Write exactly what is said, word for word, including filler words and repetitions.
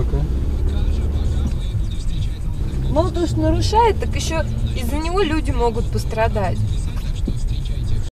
какая? Мало того, что нарушает, так еще из-за него люди могут пострадать.